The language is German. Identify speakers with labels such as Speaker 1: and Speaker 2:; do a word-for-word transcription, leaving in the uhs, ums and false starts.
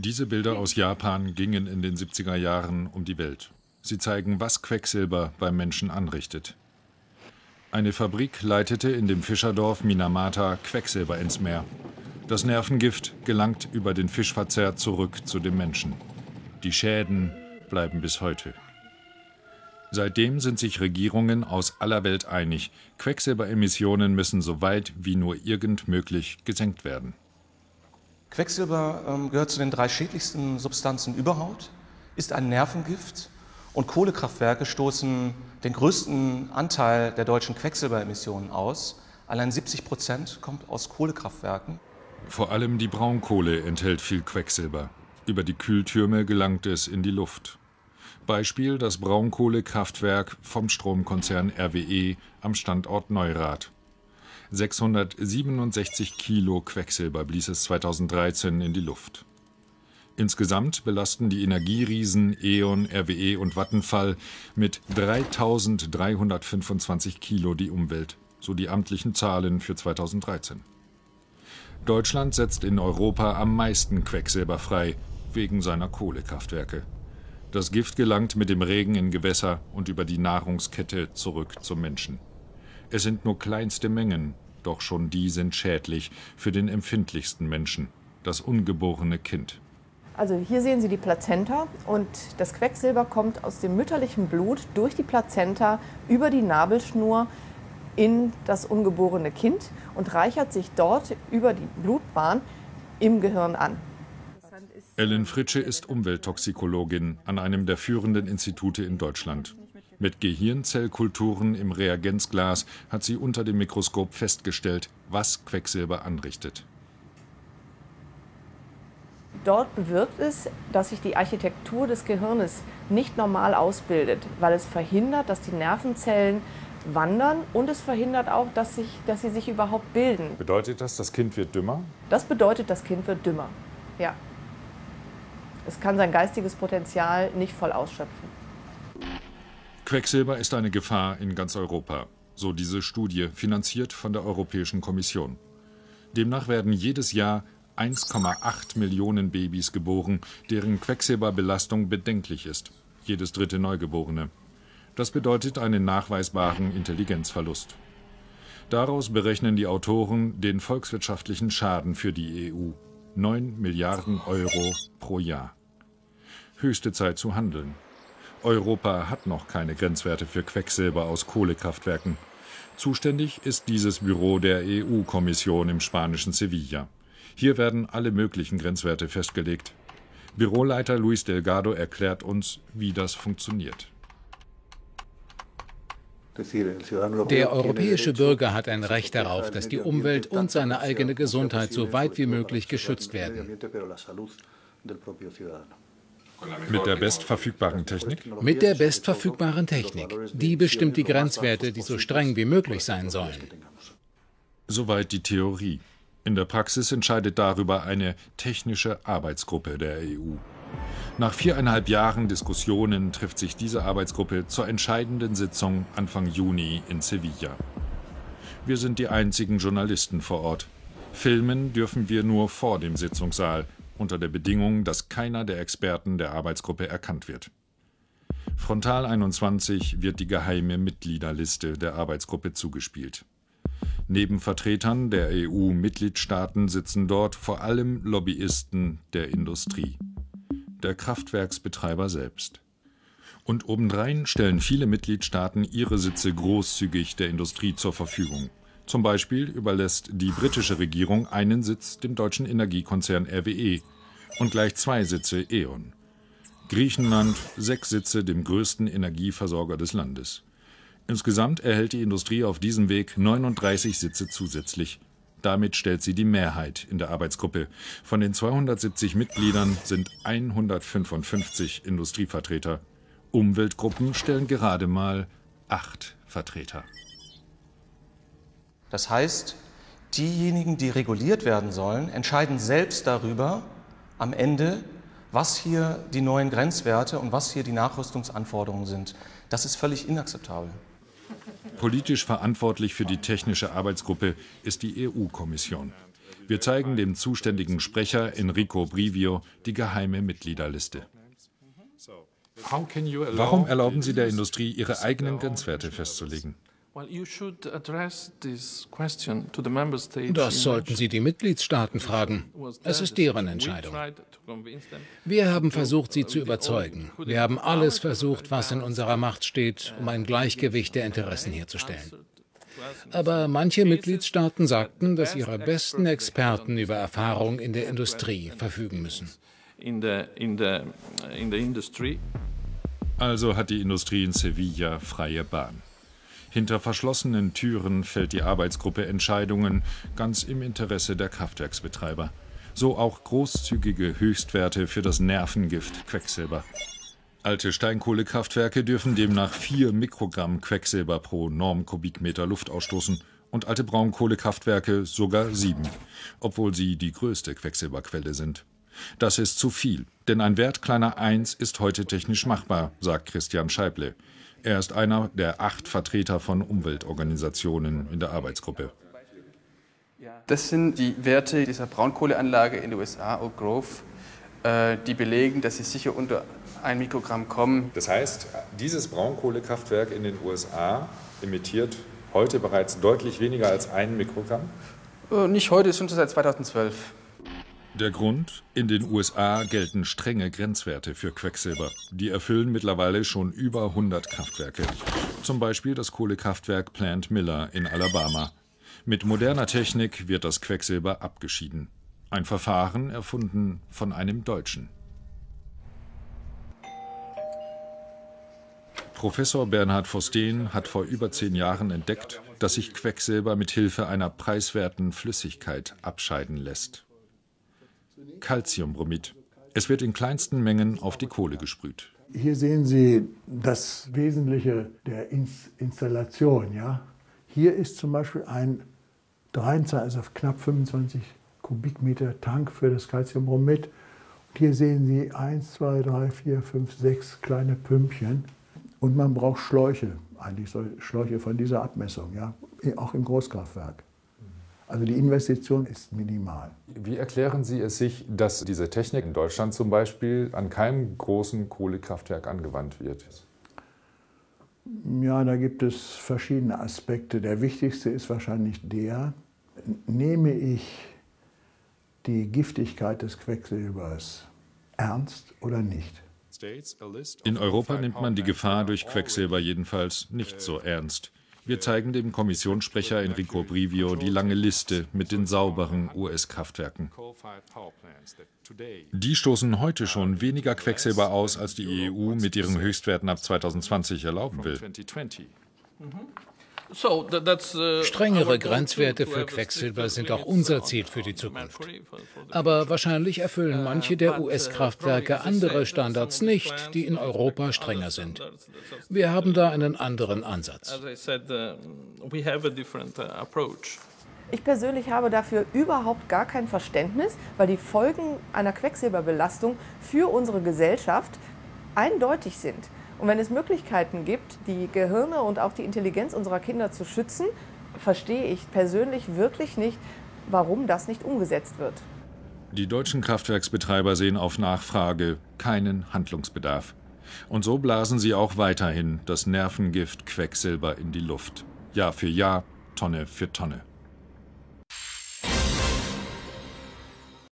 Speaker 1: Diese Bilder aus Japan gingen in den siebziger Jahren um die Welt. Sie zeigen, was Quecksilber beim Menschen anrichtet. Eine Fabrik leitete in dem Fischerdorf Minamata Quecksilber ins Meer. Das Nervengift gelangt über den Fischverzehr zurück zu dem Menschen. Die Schäden bleiben bis heute. Seitdem sind sich Regierungen aus aller Welt einig, Quecksilberemissionen müssen so weit wie nur irgend möglich gesenkt werden.
Speaker 2: Quecksilber ähm, gehört zu den drei schädlichsten Substanzen überhaupt, ist ein Nervengift und Kohlekraftwerke stoßen den größten Anteil der deutschen Quecksilberemissionen aus. Allein siebzig Prozent kommt aus Kohlekraftwerken.
Speaker 1: Vor allem die Braunkohle enthält viel Quecksilber. Über die Kühltürme gelangt es in die Luft. Beispiel das Braunkohlekraftwerk vom Stromkonzern R W E am Standort Neurath. sechshundertsiebenundsechzig Kilo Quecksilber blies es zweitausenddreizehn in die Luft. Insgesamt belasten die Energieriesen E.ON, R W E und Vattenfall mit dreitausenddreihundertfünfundzwanzig Kilo die Umwelt, so die amtlichen Zahlen für zweitausenddreizehn. Deutschland setzt in Europa am meisten Quecksilber frei, wegen seiner Kohlekraftwerke. Das Gift gelangt mit dem Regen in Gewässer und über die Nahrungskette zurück zum Menschen. Es sind nur kleinste Mengen, doch schon die sind schädlich für den empfindlichsten Menschen, das ungeborene Kind.
Speaker 3: Also hier sehen Sie die Plazenta und das Quecksilber kommt aus dem mütterlichen Blut durch die Plazenta über die Nabelschnur in das ungeborene Kind und reichert sich dort über die Blutbahn im Gehirn an.
Speaker 1: Ellen Fritsche ist Umwelttoxikologin an einem der führenden Institute in Deutschland. Mit Gehirnzellkulturen im Reagenzglas hat sie unter dem Mikroskop festgestellt, was Quecksilber anrichtet.
Speaker 3: Dort bewirkt es, dass sich die Architektur des Gehirnes nicht normal ausbildet, weil es verhindert, dass die Nervenzellen wandern und es verhindert auch, dass, sich, dass sie sich überhaupt bilden.
Speaker 1: Bedeutet das, das Kind wird dümmer?
Speaker 3: Das bedeutet, das Kind wird dümmer, ja. Es kann sein geistiges Potenzial nicht voll ausschöpfen.
Speaker 1: Quecksilber ist eine Gefahr in ganz Europa, so diese Studie, finanziert von der Europäischen Kommission. Demnach werden jedes Jahr eins Komma acht Millionen Babys geboren, deren Quecksilberbelastung bedenklich ist, jedes dritte Neugeborene. Das bedeutet einen nachweisbaren Intelligenzverlust. Daraus berechnen die Autoren den volkswirtschaftlichen Schaden für die E U. neun Milliarden Euro pro Jahr. Höchste Zeit zu handeln. Europa hat noch keine Grenzwerte für Quecksilber aus Kohlekraftwerken. Zuständig ist dieses Büro der E U-Kommission im spanischen Sevilla. Hier werden alle möglichen Grenzwerte festgelegt. Büroleiter Luis Delgado erklärt uns, wie das funktioniert.
Speaker 4: Der europäische Bürger hat ein Recht darauf, dass die Umwelt und seine eigene Gesundheit so weit wie möglich geschützt werden.
Speaker 1: Mit der bestverfügbaren Technik?
Speaker 4: Mit der bestverfügbaren Technik. Die bestimmt die Grenzwerte, die so streng wie möglich sein sollen.
Speaker 1: Soweit die Theorie. In der Praxis entscheidet darüber eine technische Arbeitsgruppe der E U. Nach viereinhalb Jahren Diskussionen trifft sich diese Arbeitsgruppe zur entscheidenden Sitzung Anfang Juni in Sevilla. Wir sind die einzigen Journalisten vor Ort. Filmen dürfen wir nur vor dem Sitzungssaal, unter der Bedingung, dass keiner der Experten der Arbeitsgruppe erkannt wird. Frontal einundzwanzig wird die geheime Mitgliederliste der Arbeitsgruppe zugespielt. Neben Vertretern der E U-Mitgliedstaaten sitzen dort vor allem Lobbyisten der Industrie, der Kraftwerksbetreiber selbst. Und obendrein stellen viele Mitgliedstaaten ihre Sitze großzügig der Industrie zur Verfügung. Zum Beispiel überlässt die britische Regierung einen Sitz dem deutschen Energiekonzern R W E und gleich zwei Sitze E.ON. Griechenland sechs Sitze dem größten Energieversorger des Landes. Insgesamt erhält die Industrie auf diesem Weg neununddreißig Sitze zusätzlich. Damit stellt sie die Mehrheit in der Arbeitsgruppe. Von den zweihundertsiebzig Mitgliedern sind hundertfünfundfünfzig Industrievertreter. Umweltgruppen stellen gerade mal acht Vertreter.
Speaker 2: Das heißt, diejenigen, die reguliert werden sollen, entscheiden selbst darüber am Ende, was hier die neuen Grenzwerte und was hier die Nachrüstungsanforderungen sind. Das ist völlig inakzeptabel.
Speaker 1: Politisch verantwortlich für die technische Arbeitsgruppe ist die E U-Kommission. Wir zeigen dem zuständigen Sprecher Enrico Brivio die geheime Mitgliederliste. Warum erlauben Sie der Industrie, ihre eigenen Grenzwerte festzulegen?
Speaker 4: Das sollten Sie die Mitgliedstaaten fragen. Es ist deren Entscheidung. Wir haben versucht, sie zu überzeugen. Wir haben alles versucht, was in unserer Macht steht, um ein Gleichgewicht der Interessen herzustellen. Aber manche Mitgliedstaaten sagten, dass ihre besten Experten über Erfahrung in der Industrie verfügen müssen.
Speaker 1: Also hat die Industrie in Sevilla freie Bahn. Hinter verschlossenen Türen fällt die Arbeitsgruppe Entscheidungen ganz im Interesse der Kraftwerksbetreiber. So auch großzügige Höchstwerte für das Nervengift Quecksilber. Alte Steinkohlekraftwerke dürfen demnach vier Mikrogramm Quecksilber pro Normkubikmeter Luft ausstoßen und alte Braunkohlekraftwerke sogar sieben, obwohl sie die größte Quecksilberquelle sind. Das ist zu viel, denn ein Wert kleiner eins ist heute technisch machbar, sagt Christian Scheible. Er ist einer der acht Vertreter von Umweltorganisationen in der Arbeitsgruppe.
Speaker 5: Das sind die Werte dieser Braunkohleanlage in den U S A, Oak Grove, äh, die belegen, dass sie sicher unter ein Mikrogramm kommen.
Speaker 1: Das heißt, dieses Braunkohlekraftwerk in den U S A emittiert heute bereits deutlich weniger als ein Mikrogramm?
Speaker 5: Äh, nicht heute, schon seit zweitausendzwölf.
Speaker 1: Der Grund? In den U S A gelten strenge Grenzwerte für Quecksilber. Die erfüllen mittlerweile schon über hundert Kraftwerke. Zum Beispiel das Kohlekraftwerk Plant Miller in Alabama. Mit moderner Technik wird das Quecksilber abgeschieden. Ein Verfahren erfunden von einem Deutschen. Professor Bernhard Vosten hat vor über zehn Jahren entdeckt, dass sich Quecksilber mit Hilfe einer preiswerten Flüssigkeit abscheiden lässt. Calciumbromid. Es wird in kleinsten Mengen auf die Kohle gesprüht.
Speaker 6: Hier sehen Sie das Wesentliche der Installation. Ja? Hier ist zum Beispiel ein dreiundzwanzig, also knapp fünfundzwanzig Kubikmeter Tank für das Calciumbromid. Und hier sehen Sie eins, zwei, drei, vier, fünf, sechs kleine Pümpchen. Und man braucht Schläuche, eigentlich so Schläuche von dieser Abmessung, ja? Auch im Großkraftwerk. Also die Investition ist minimal.
Speaker 1: Wie erklären Sie es sich, dass diese Technik in Deutschland zum Beispiel an keinem großen Kohlekraftwerk angewandt wird?
Speaker 6: Ja, da gibt es verschiedene Aspekte. Der wichtigste ist wahrscheinlich der, nehme ich die Giftigkeit des Quecksilbers ernst oder nicht?
Speaker 1: In Europa nimmt man die Gefahr durch Quecksilber jedenfalls nicht so ernst. Wir zeigen dem Kommissionssprecher Enrico Brivio die lange Liste mit den sauberen U S-Kraftwerken. Die stoßen heute schon weniger Quecksilber aus, als die E U mit ihren Höchstwerten ab zweitausendzwanzig erlauben will.
Speaker 4: Strengere Grenzwerte für Quecksilber sind auch unser Ziel für die Zukunft. Aber wahrscheinlich erfüllen manche der U S-Kraftwerke andere Standards nicht, die in Europa strenger sind. Wir haben da einen anderen Ansatz.
Speaker 3: Ich persönlich habe dafür überhaupt gar kein Verständnis, weil die Folgen einer Quecksilberbelastung für unsere Gesellschaft eindeutig sind. Und wenn es Möglichkeiten gibt, die Gehirne und auch die Intelligenz unserer Kinder zu schützen, verstehe ich persönlich wirklich nicht, warum das nicht umgesetzt wird.
Speaker 1: Die deutschen Kraftwerksbetreiber sehen auf Nachfrage keinen Handlungsbedarf. Und so blasen sie auch weiterhin das Nervengift Quecksilber in die Luft. Jahr für Jahr, Tonne für Tonne.